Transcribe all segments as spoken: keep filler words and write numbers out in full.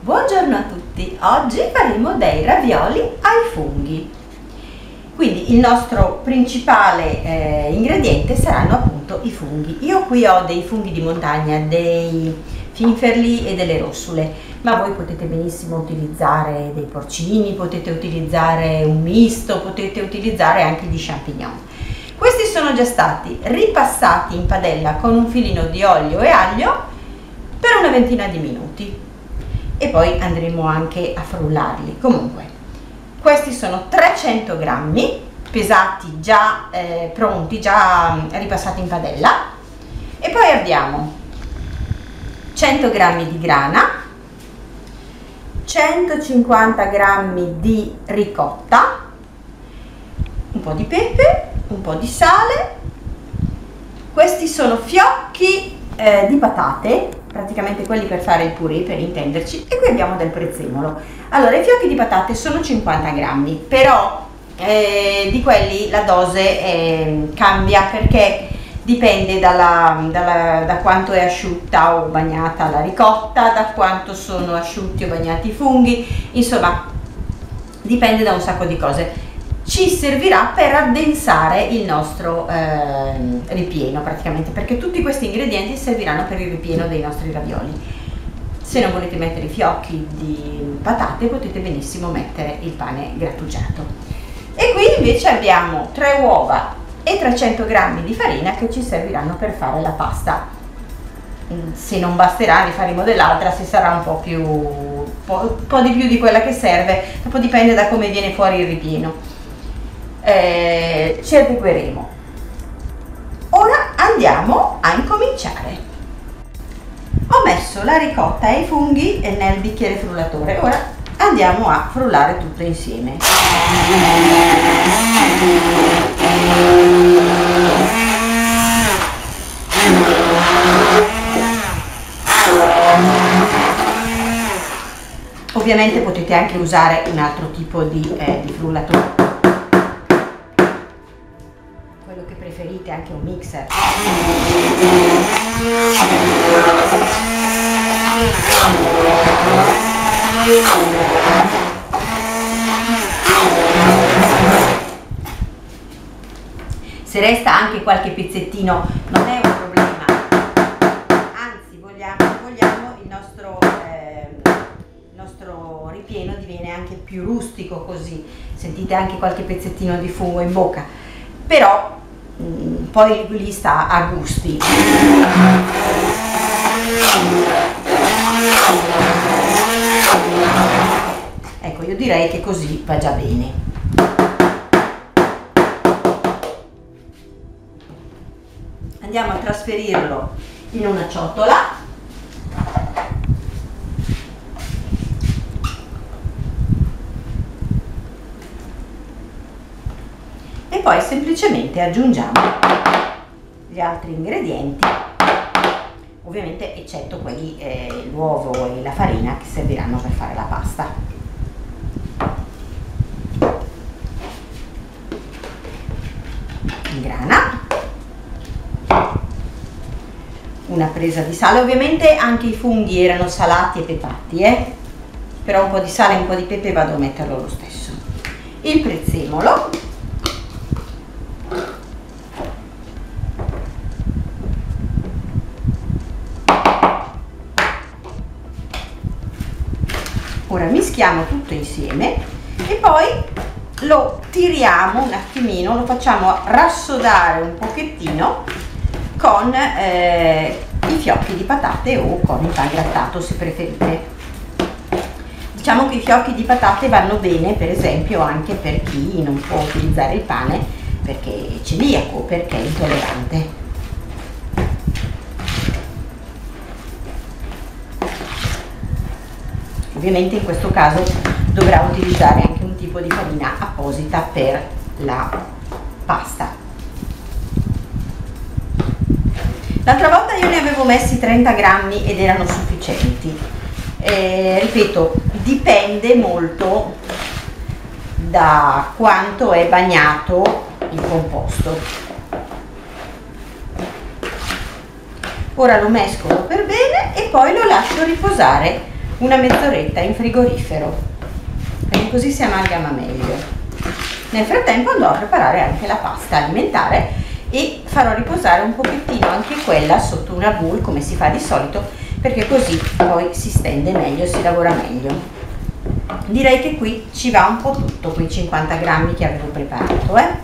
Buongiorno a tutti, oggi faremo dei ravioli ai funghi. Quindi il nostro principale eh, ingrediente saranno appunto i funghi. Io qui ho dei funghi di montagna, dei finferli e delle rossule, ma voi potete benissimo utilizzare dei porcini, potete utilizzare un misto, potete utilizzare anche gli champignon. Questi sono già stati ripassati in padella con un filino di olio e aglio per una ventina di minuti. E poi andremo anche a frullarli. Comunque questi sono trecento grammi pesati, già eh, pronti, già ripassati in padella, e poi abbiamo cento grammi di grana, centocinquanta grammi di ricotta, un po' di pepe, un po' di sale. Questi sono fiocchi eh, di patate, praticamente quelli per fare il purè, per intenderci, e qui abbiamo del prezzemolo. Allora, i fiocchi di patate sono cinquanta grammi, però eh, di quelli la dose eh, cambia, perché dipende dalla, dalla, da quanto è asciutta o bagnata la ricotta, da quanto sono asciutti o bagnati i funghi, insomma dipende da un sacco di cose. Ci servirà per addensare il nostro eh, ripieno, praticamente, perché tutti questi ingredienti serviranno per il ripieno dei nostri ravioli. Se non volete mettere i fiocchi di patate, potete benissimo mettere il pane grattugiato. E qui invece abbiamo tre uova e trecento grammi di farina che ci serviranno per fare la pasta. Se non basterà, ne faremo dell'altra, se sarà un po' più un po', un po' di più di quella che serve, dopo dipende da come viene fuori il ripieno. Eh, ci adegueremo. Ora andiamo a incominciare. Ho messo la ricotta e i funghi nel bicchiere frullatore, ora andiamo a frullare tutto insieme. Ovviamente potete anche usare un altro tipo di, eh, di frullatore, che preferite, anche un mixer. Se resta anche qualche pezzettino non è un problema, anzi vogliamo, vogliamo il nostro, eh, il nostro ripieno diviene anche più rustico, così sentite anche qualche pezzettino di fungo in bocca, però poi lì sta a gusti. Ecco, io direi che così va già bene. Andiamo a trasferirlo in una ciotola. E poi semplicemente aggiungiamo gli altri ingredienti, ovviamente eccetto quelli, eh, l'uovo e la farina, che serviranno per fare la pasta. In grana, una presa di sale, ovviamente anche i funghi erano salati e pepati, eh? però un po' di sale e un po' di pepe vado a metterlo lo stesso. Il prezzemolo, ora mischiamo tutto insieme e poi lo tiriamo un attimino, lo facciamo rassodare un pochettino con eh, i fiocchi di patate o con il pan grattato, se preferite. Diciamo che i fiocchi di patate vanno bene per esempio anche per chi non può utilizzare il pane perché è celiaco, perché è intollerante. Ovviamente in questo caso dovrà utilizzare anche un tipo di farina apposita per la pasta. L'altra volta io ne avevo messi trenta grammi ed erano sufficienti. Eh, ripeto, dipende molto da quanto è bagnato il composto. Ora lo mescolo per bene e poi lo lascio riposare una mezz'oretta in frigorifero, perché così si amalgama meglio. Nel frattempo andrò a preparare anche la pasta alimentare e farò riposare un pochettino anche quella sotto una boule come si fa di solito, perché così poi si stende meglio, si lavora meglio. Direi che qui ci va un po' tutto, quei cinquanta grammi che avevo preparato, eh?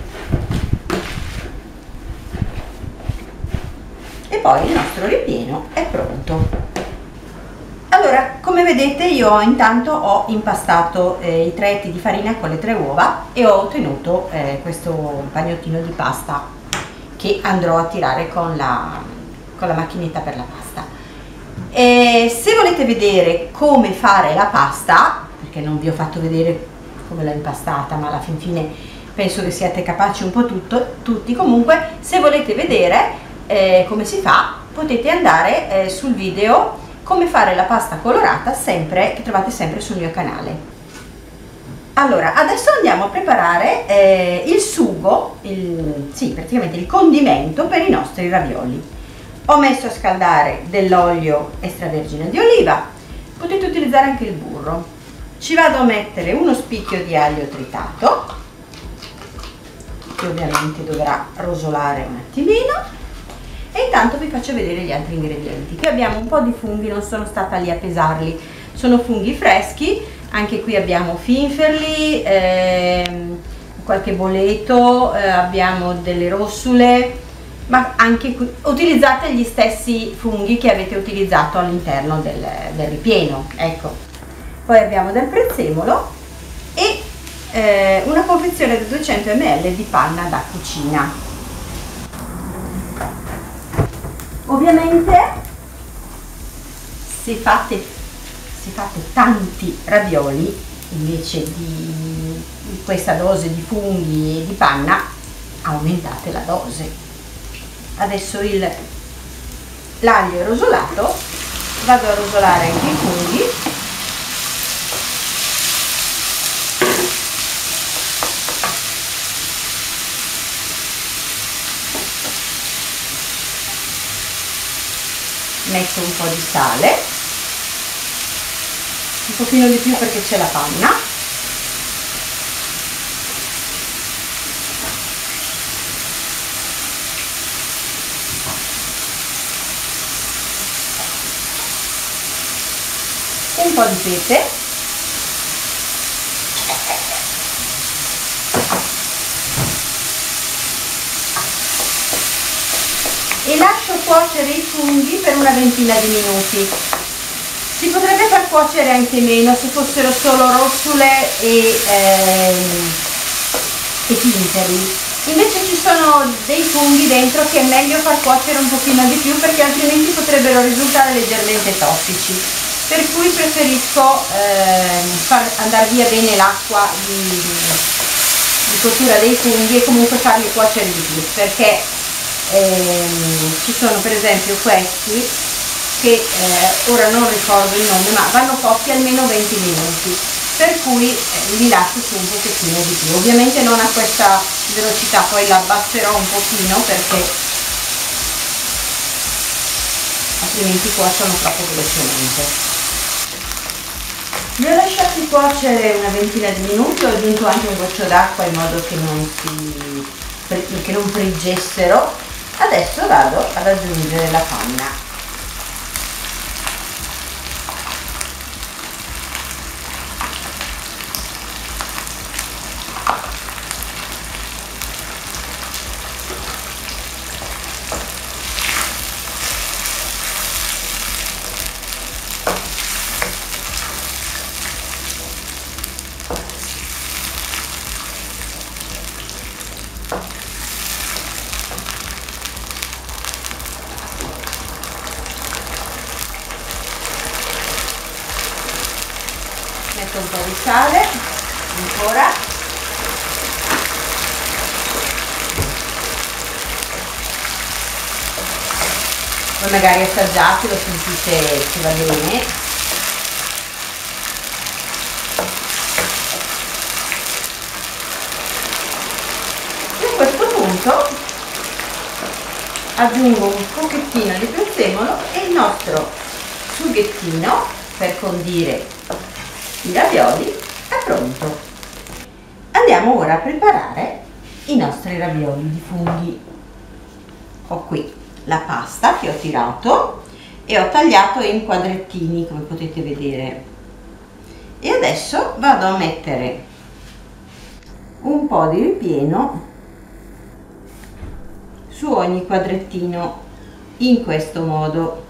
E poi il nostro ripieno è pronto. Allora, come vedete, io intanto ho impastato eh, i tre etti di farina con le tre uova e ho ottenuto eh, questo pagnottino di pasta che andrò a tirare con la, con la macchinetta per la pasta. E se volete vedere come fare la pasta, perché non vi ho fatto vedere come l'ho impastata, ma alla fin fine penso che siate capaci un po' tutto, tutti, comunque se volete vedere eh, come si fa, potete andare eh, sul video come fare la pasta colorata, sempre, che trovate sempre sul mio canale. Allora, adesso andiamo a preparare eh, il sugo, il, sì, praticamente il condimento per i nostri ravioli. Ho messo a scaldare dell'olio extravergine di oliva, potete utilizzare anche il burro. Ci vado a mettere uno spicchio di aglio tritato, che ovviamente dovrà rosolare un attimino. E intanto vi faccio vedere gli altri ingredienti. Qui abbiamo un po' di funghi, non sono stata lì a pesarli, sono funghi freschi. Anche qui abbiamo finferli, ehm, qualche boleto, eh, abbiamo delle rossule, ma anche qui utilizzate gli stessi funghi che avete utilizzato all'interno del, del ripieno, ecco. Poi abbiamo del prezzemolo e eh, una confezione di duecento millilitri di panna da cucina. Ovviamente se fate, se fate tanti ravioli invece di, di questa dose di funghi e di panna, aumentate la dose. Adesso l'aglio è rosolato, vado a rosolare anche i funghi. Metto un po' di sale, un pochino di più perché c'è la panna, un po' di pepe, e lascio cuocere i funghi per una ventina di minuti. Si potrebbe far cuocere anche meno se fossero solo rossule e, ehm, e pinferli. Invece ci sono dei funghi dentro che è meglio far cuocere un pochino di più, perché altrimenti potrebbero risultare leggermente tossici. Per cui preferisco ehm, far andare via bene l'acqua di, di cottura dei funghi e comunque farli cuocere di più, perché Ehm, ci sono per esempio questi che eh, ora non ricordo il nome, ma vanno cotti almeno venti minuti, per cui eh, li lascio su un pochettino di più. Ovviamente non a questa velocità, poi la abbasserò un pochino perché altrimenti cuociono troppo velocemente. Li ho lasciati cuocere una ventina di minuti, ho aggiunto anche un goccio d'acqua in modo che non si che non friggessero. Adesso vado ad aggiungere la panna. Metto un po' di sale ancora, poi magari assaggiate, lo sentite che va bene. E a questo punto aggiungo un pochettino di prezzemolo e il nostro sughettino per condire i ravioli è pronto. Andiamo ora a preparare i nostri ravioli di funghi. Ho qui la pasta che ho tirato e ho tagliato in quadrettini, come potete vedere, e adesso vado a mettere un po' di ripieno su ogni quadrettino in questo modo.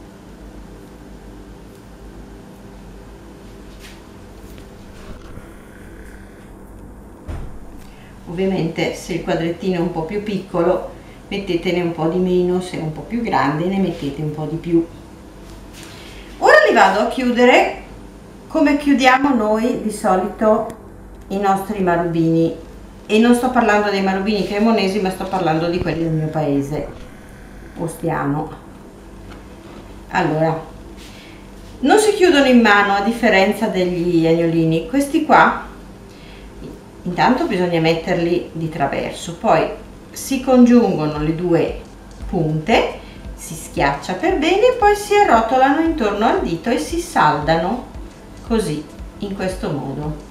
Ovviamente se il quadrettino è un po' più piccolo mettetene un po' di meno, se è un po' più grande ne mettete un po' di più. Ora li vado a chiudere come chiudiamo noi di solito i nostri marubini, e non sto parlando dei marubini cremonesi, ma sto parlando di quelli del mio paese, Ostiano. Allora, non si chiudono in mano a differenza degli agnolini. Questi qua intanto bisogna metterli di traverso, poi si congiungono le due punte, si schiaccia per bene e poi si arrotolano intorno al dito e si saldano così, in questo modo.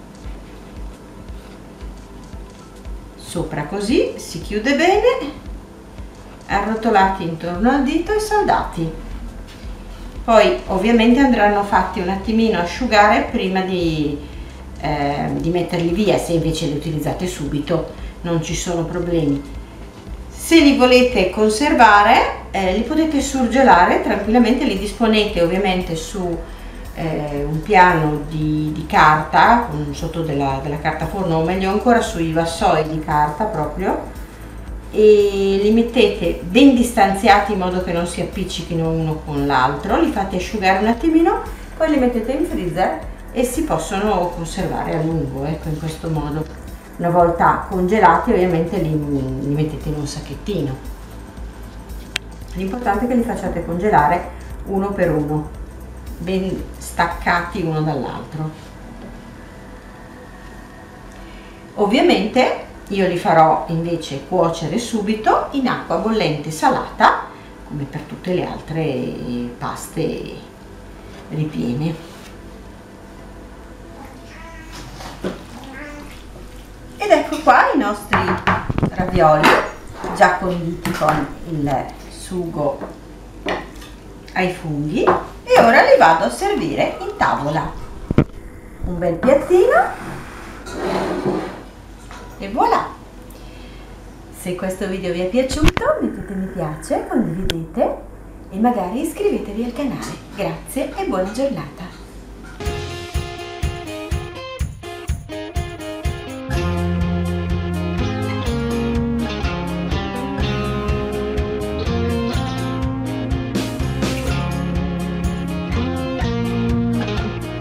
Sopra così, si chiude bene, arrotolati intorno al dito e saldati. Poi ovviamente andranno fatti un attimino asciugare prima di, eh, di metterli via. Se invece li utilizzate subito non ci sono problemi. Se li volete conservare eh, li potete surgelare tranquillamente, li disponete ovviamente su eh, un piano di, di carta, sotto della, della carta forno, o meglio ancora sui vassoi di carta proprio, e li mettete ben distanziati in modo che non si appiccichino uno con l'altro, li fate asciugare un attimino, poi li mettete in freezer e si possono conservare a lungo, ecco, in questo modo. Una volta congelati ovviamente li, li mettete in un sacchettino. L'importante è che li facciate congelare uno per uno, ben staccati uno dall'altro. Ovviamente io li farò invece cuocere subito in acqua bollente salata, come per tutte le altre paste ripiene. Ed ecco qua i nostri ravioli già conditi con il sugo ai funghi, e ora li vado a servire in tavola. Un bel piattino e voilà! Se questo video vi è piaciuto mettete mi piace, condividete e magari iscrivetevi al canale. Grazie e buona giornata!